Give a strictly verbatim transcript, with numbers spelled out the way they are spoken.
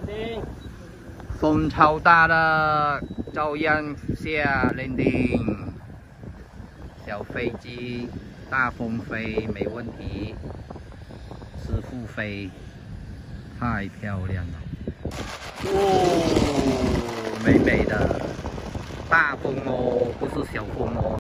风超大的，照样下 landing。小飞机，大风飞没问题，师傅飞，太漂亮了。哦，美美的，大风哦，不是小风哦。